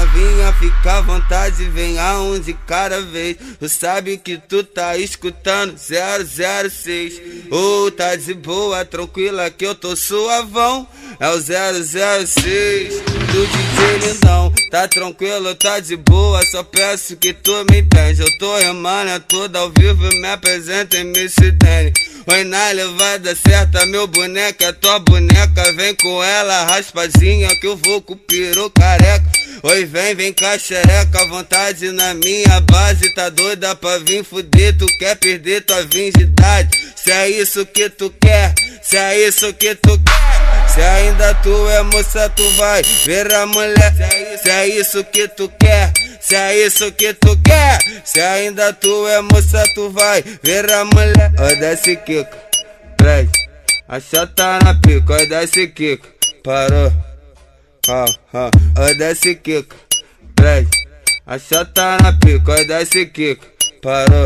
novinha, fica à vontade, vem a um de cada vez. Tu sabe que tu tá escutando 006. Ô, tá de boa, tranquila que eu tô suavão. É o 006 do DJ Lindão. Tá tranquilo, tá de boa, só peço que tu me entende. Eu tô remando, é tudo ao vivo, me apresenta e me se dane. Oi, na levada certa, meu boneco é tua boneca. Vem com ela raspadinha que eu vou com o peru careca. Oi, vem com a xereca, vontade na minha base. Tá doida pra vir fuder, tu quer perder tua virgindade. Se é isso que tu quer, se é isso que tu quer, se ainda tu é moça, tu vai ver a mulher. Se é isso que tu quer, se é isso que tu quer, se ainda tu é moça, tu vai ver a mulher. Oi, desce Kiko, prende, a chata na pica. Oi, desce Kiko, parou. Oi, desce Kiko, prende, a chata na pica. Oi, desce Kiko, parou.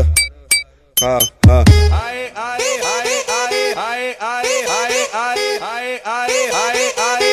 Ai, ai, ai, ai, ai, ai, ai, ai, ai, ai, ai,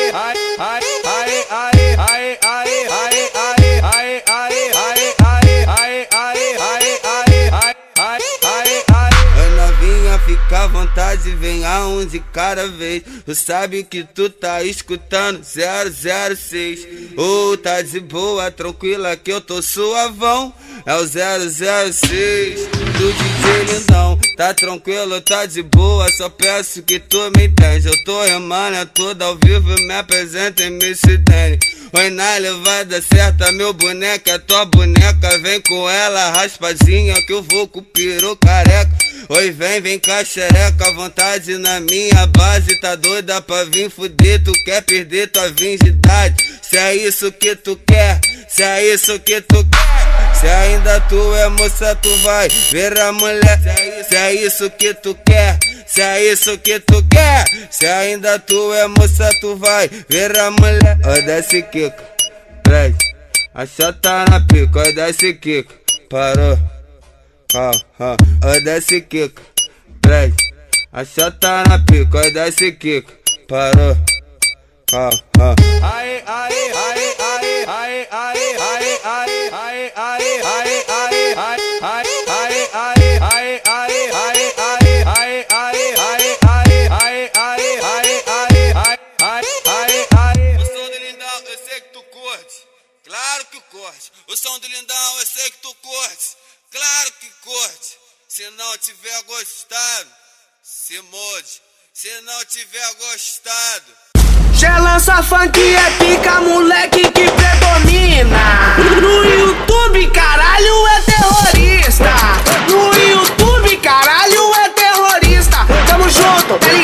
fica à vontade, vem a um de cada vez. Tu sabe que tu tá escutando 006. Ô, tá de boa, tranquila que eu tô suavão. É o 006 do DJ Lindão. Tá tranquilo, tá de boa, só peço que tu me entende. Eu tô remando, é tudo ao vivo, me apresenta e me se dane. Oi, na levada certa, meu boneco é tua boneca. Vem com ela raspadinha que eu vou com o peru careca. Oi, vem com a xereca, vontade na minha base. Tá doida pra vir fuder, tu quer perder tua virgindade. Se é isso que tu quer, se é isso que tu quer, se ainda tu é moça, tu vai ver a mulher. Se é isso que tu quer, se é isso que tu quer, se ainda tu é moça, tu vai ver a mulher. Oi, desce Kiko, prende, a chata na pica. Oi, desce Kiko, parou. Oi, desce Kiko, prende, a chata na pica. Oi, desce Kiko, parou. Ai, ai, ai, ai, ai, ai, ai, ai, ai, ai, O som do Lindão, eu sei que tu curte, claro que curte. O som do Lindão, eu sei que tu curte, claro que curte. Se não tiver gostado, se mude. Se não tiver gostado, já lança funk, é pica, moleque que predomina. No YouTube, caralho, é terrorista. No YouTube, caralho, é terrorista. Tamo junto, tá ligado?